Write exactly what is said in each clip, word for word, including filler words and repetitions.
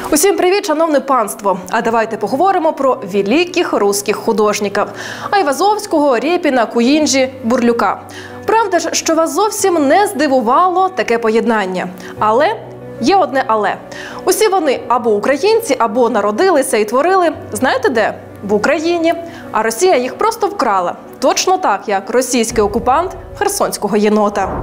Усім привіт, шановне панство! А давайте поговоримо про великих русских художників – Айвазовського, Рєпіна, Куінджі, Бурлюка. Правда ж, що вас зовсім не здивувало таке поєднання. Але є одне але. Усі вони або українці, або народилися і творили, знаєте де? В Україні. А Росія їх просто вкрала. Точно так, як російський окупант херсонського єнота.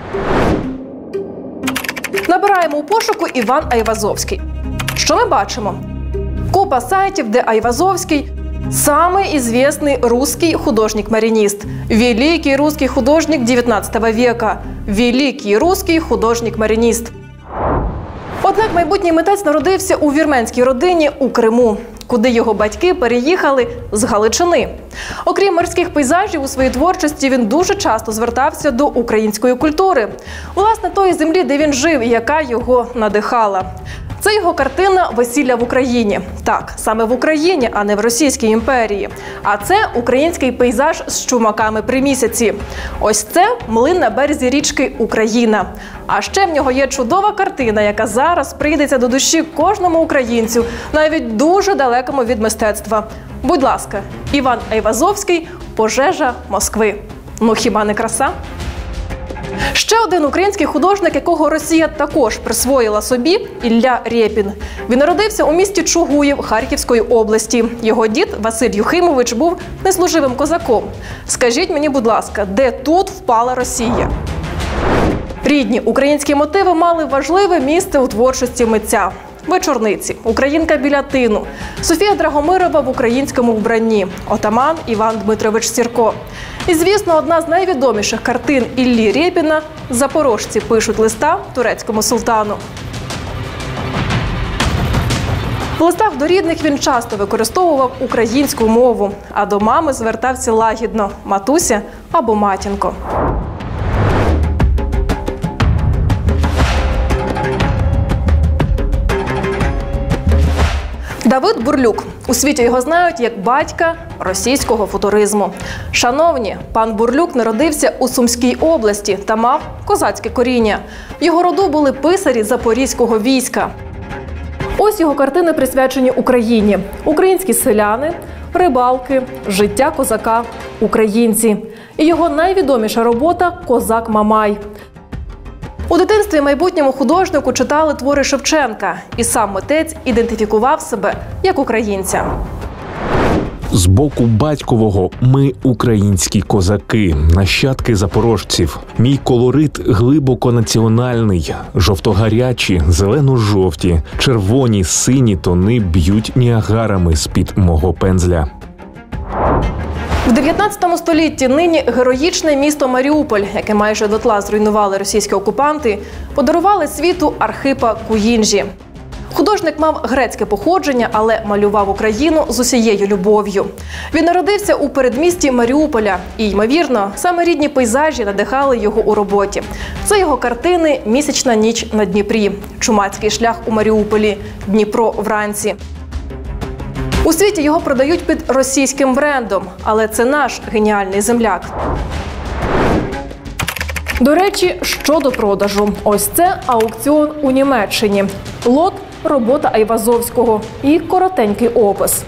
Набираємо у пошуку Іван Айвазовський. Що ми бачимо? Купа сайтів, де Айвазовський – самый известный русский художник-маринист. Великий русский художник дев'ятнадцятого века. Великий русский художник-маринист. Однак майбутній митець народився у вірменській родині у Криму, куди його батьки переїхали з Галичини. Окрім морських пейзажів, у своїй творчості він дуже часто звертався до української культури. Власне, тої землі, де він жив і яка його надихала. Це його картина «Весілля в Україні». Так, саме в Україні, а не в Російській імперії. А це український пейзаж з чумаками при місяці. Ось це млин на березі річки Україна. А ще в нього є чудова картина, яка зараз прийдеться до душі кожному українцю, навіть дуже далекому від мистецтва. Будь ласка, Іван Айвазовський «Пожежа Москви». Ну хіба не краса? Ще один український художник, якого Росія також присвоїла собі – Ілля Рєпін. Він народився у місті Чугуїв Харківської області. Його дід Василь Юхимович був неслуживим козаком. Скажіть мені, будь ласка, де тут впала Росія? Рідні українські мотиви мали важливе місце у творчості митця. Вечорниці, Українка біля тину, Софія Драгомирова в українському вбранні, отаман Іван Дмитрович Сірко. І, звісно, одна з найвідоміших картин Іллі Рєпіна «Запорожці пишуть листа турецькому султану». В листах до рідних він часто використовував українську мову, а до мами звертався лагідно – матуся або матінко. Давид Бурлюк. У світі його знають як батька російського футуризму. Шановні, пан Бурлюк народився у Сумській області та мав козацьке коріння. В його роду були писарі запорізького війська. Ось його картини присвячені Україні. Українські селяни, рибалки, життя козака, українці. І його найвідоміша робота «Козак Мамай». У дитинстві майбутньому художнику читали твори Шевченка, і сам митець ідентифікував себе як українця. З боку батькового ми українські козаки, нащадки запорожців. Мій колорит глибоко національний. Жовтогарячі, зелено-жовті, червоні, сині тони б'ють ніагарами з-під мого пензля. В дев'ятнадцятому столітті нині героїчне місто Маріуполь, яке майже дотла зруйнували російські окупанти, подарували світу Архипа Куінджі. Художник мав грецьке походження, але малював Україну з усією любов'ю. Він народився у передмісті Маріуполя і, ймовірно, саме рідні пейзажі надихали його у роботі. Це його картини «Місячна ніч на Дніпрі», «Чумацький шлях у Маріуполі», «Дніпро вранці». У світі його продають під російським брендом, але це наш геніальний земляк. До речі, щодо продажу. Ось це аукціон у Німеччині. Лот – робота Айвазовського і коротенький опис.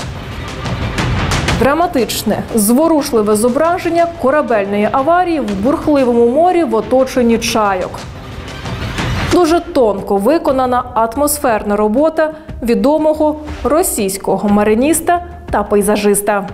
Драматичне, зворушливе зображення корабельної аварії в бурхливому морі в оточенні чайок. Дуже тонко виконана атмосферна робота відомого російського мариніста та пейзажиста.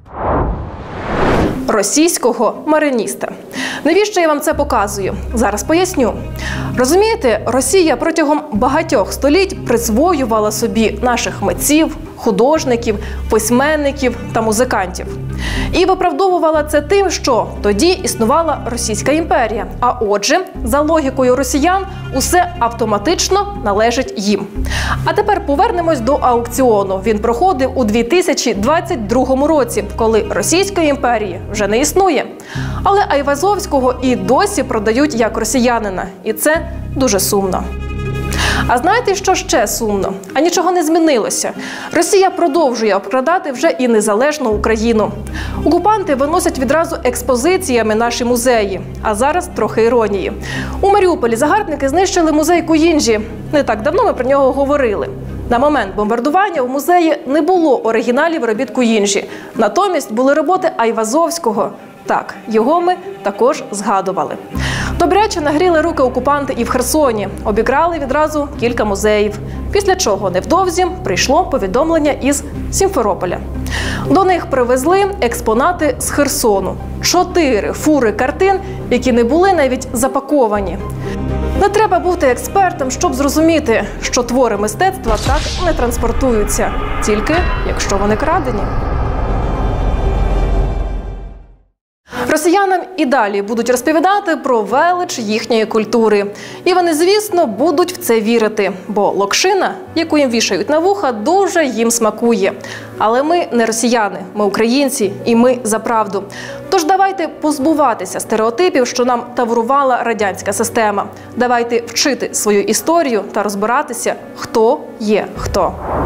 Російського мариніста. Навіщо я вам це показую? Зараз поясню. Розумієте, Росія протягом багатьох століть присвоювала собі наших митців, художників, письменників та музикантів. І виправдовувала це тим, що тоді існувала Російська імперія. А отже, за логікою росіян, усе автоматично належить їм. А тепер повернемось до аукціону. Він проходив у дві тисячі двадцять другому році, коли Російської імперії вже не існує. Але Айвазовського і досі продають як росіянина. І це дуже сумно. А знаєте, що ще сумно? А нічого не змінилося. Росія продовжує обкрадати вже і незалежну Україну. Окупанти виносять відразу експозиціями наші музеї. А зараз трохи іронії. У Маріуполі загарбники знищили музей Куінджі. Не так давно ми про нього говорили. На момент бомбардування в музеї не було оригіналів робіт Куїнджі. Натомість були роботи Айвазовського. Так, його ми також згадували. Добряче нагріли руки окупанти і в Херсоні. Обікрали відразу кілька музеїв. Після чого невдовзі прийшло повідомлення із Сімферополя. До них привезли експонати з Херсону. Чотири фури картин, які не були навіть запаковані. Не треба бути експертом, щоб зрозуміти, що твори мистецтва так не транспортуються, тільки якщо вони крадені. Росіянам і далі будуть розповідати про велич їхньої культури. І вони, звісно, будуть в це вірити, бо локшина, яку їм вішають на вуха, дуже їм смакує. Але ми не росіяни, ми українці, і ми за правду. Тож давайте позбуватися стереотипів, що нам таврувала радянська система. Давайте вчити свою історію та розбиратися, хто є хто.